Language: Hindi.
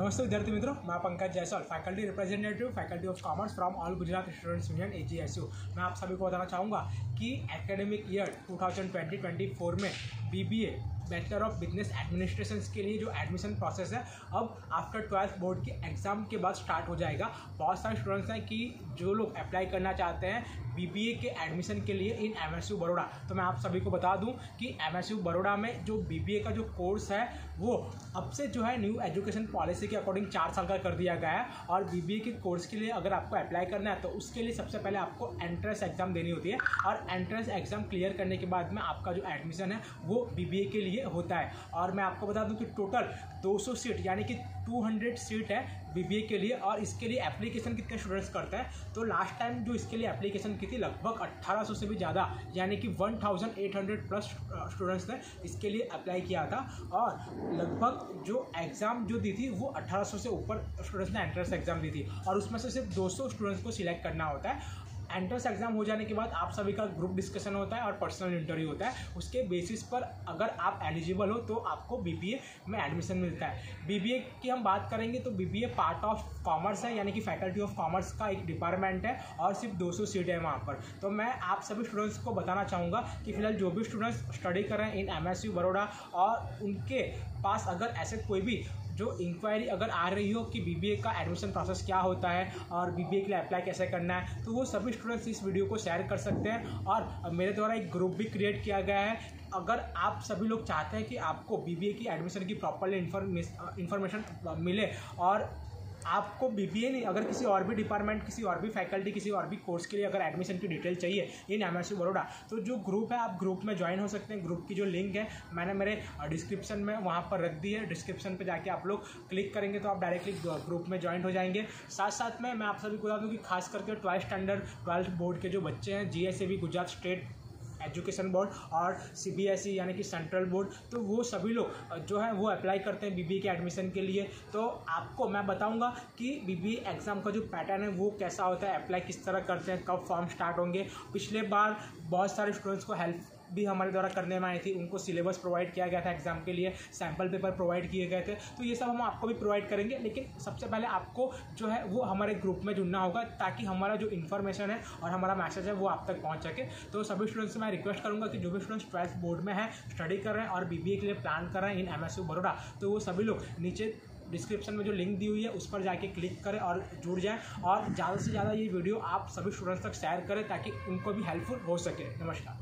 नमस्ते विद्यार्थी मित्रों, मैं Pankaj Jaiswal, faculty representative faculty of commerce from all Gujarat students union AGSU। मैं आप सभी को बताना चाहूँगा कि एकेडमिक ईयर 2020-24 में BBA bachelor of business administration के लिए जो एडमिशन प्रोसेस है अब आफ्टर 12th बोर्ड के एग्ज़ाम के बाद स्टार्ट हो जाएगा। बहुत सारे स्टूडेंट्स हैं कि जो लोग अप्लाई करना चाहते हैं BBA के एडमिशन के लिए इन MSU बड़ौदा। तो मैं आप सभी को बता दूं कि MSU बड़ौदा में जो BBA का जो कोर्स है वो अब से जो है न्यू एजुकेशन पॉलिसी के अकॉर्डिंग 4 साल का कर दिया गया है। और BBA के कोर्स के लिए अगर आपको अप्लाई करना है तो उसके लिए सबसे पहले आपको एंट्रेंस एग्ज़ाम देनी होती है और एंट्रेंस एग्ज़ाम क्लियर करने के बाद में आपका जो एडमिशन है वो BBA के लिए होता है। और मैं आपको बता दूं कि टोटल 200 सीट यानी कि 200 सीट है BBA के लिए। और इसके लिए एप्लीकेशन कितने स्टूडेंट्स करते हैं तो लास्ट टाइम जो इसके लिए एप्लीकेशन की थी लगभग 1800 से भी ज़्यादा यानी कि 1800 प्लस स्टूडेंट्स ने इसके लिए अप्लाई किया था। और लगभग जो एग्ज़ाम जो दी थी वो 1800 से ऊपर स्टूडेंट्स ने एंट्रेंस एग्ज़ाम दी थी और उसमें से सिर्फ 200 स्टूडेंट्स को सिलेक्ट करना होता है। एंट्रेंस एग्जाम हो जाने के बाद आप सभी का ग्रुप डिस्कशन होता है और पर्सनल इंटरव्यू होता है। उसके बेसिस पर अगर आप एलिजिबल हो तो आपको BBA में एडमिशन मिलता है। BBA की हम बात करेंगे तो BBA पार्ट ऑफ कॉमर्स है यानी कि फैकल्टी ऑफ कॉमर्स का एक डिपार्टमेंट है और सिर्फ 200 सीट है वहाँ पर। तो मैं आप सभी स्टूडेंट्स को बताना चाहूँगा कि फिलहाल जो भी स्टूडेंट्स स्टडी कर रहे हैं इन MSU बड़ौदा और उनके पास अगर ऐसे कोई भी जो इंक्वायरी अगर आ रही हो कि BBA का एडमिशन प्रोसेस क्या होता है और BBA के लिए अप्लाई कैसे करना है तो वो सभी स्टूडेंट्स इस वीडियो को शेयर कर सकते हैं। और मेरे द्वारा एक ग्रुप भी क्रिएट किया गया है। अगर आप सभी लोग चाहते हैं कि आपको BBA की एडमिशन की प्रॉपरली इन्फॉर्मेशन मिले और आपको BBA नहीं अगर किसी और भी डिपार्टमेंट, किसी और भी फैकल्टी, किसी और भी कोर्स के लिए अगर एडमिशन की डिटेल चाहिए इन MSU बड़ौदा तो जो ग्रुप है आप ग्रुप में ज्वाइन हो सकते हैं। ग्रुप की जो लिंक है मैंने मेरे डिस्क्रिप्शन में वहाँ पर रख दी है। डिस्क्रिप्शन पे जाके आप लोग क्लिक करेंगे तो आप डायरेक्टली ग्रुप में ज्वाइन हो जाएंगे। साथ साथ में मैं आप सभी को बता दूँ कि खास करके 12th स्टैंडर्ड 12th बोर्ड के जो बच्चे हैं GSAB Gujarat state education board और CBSE यानी कि सेंट्रल बोर्ड तो वो सभी लोग जो है वो अप्लाई करते हैं BBA के एडमिशन के लिए। तो आपको मैं बताऊंगा कि BBA एग्ज़ाम का जो पैटर्न है वो कैसा होता है, अप्लाई किस तरह करते हैं, कब फॉर्म स्टार्ट होंगे। पिछले बार बहुत सारे स्टूडेंट्स को हेल्प भी हमारे द्वारा करने में आई थी, उनको सिलेबस प्रोवाइड किया गया था एग्जाम के लिए, सैम्पल पेपर प्रोवाइड किए गए थे। तो ये सब हम आपको भी प्रोवाइड करेंगे लेकिन सबसे पहले आपको जो है वो हमारे ग्रुप में जुड़ना होगा ताकि हमारा जो इन्फॉर्मेशन है और हमारा मैसेज है वो आप तक पहुंच सके। तो सभी स्टूडेंट्स से मैं रिक्वेस्ट करूंगा कि जो भी स्टूडेंट्स 12th बोर्ड में हैं, स्टडी कर रहे हैं और BBA के लिए प्लान कर रहे हैं इन MSU बड़ौदा तो वो सभी लोग नीचे डिस्क्रिप्शन में जो लिंक दी हुई है उस पर जाके क्लिक करें और जुड़ जाएं और ज़्यादा से ज़्यादा ये वीडियो आप सभी स्टूडेंट्स तक शेयर करें ताकि उनको भी हेल्पफुल हो सके। नमस्कार।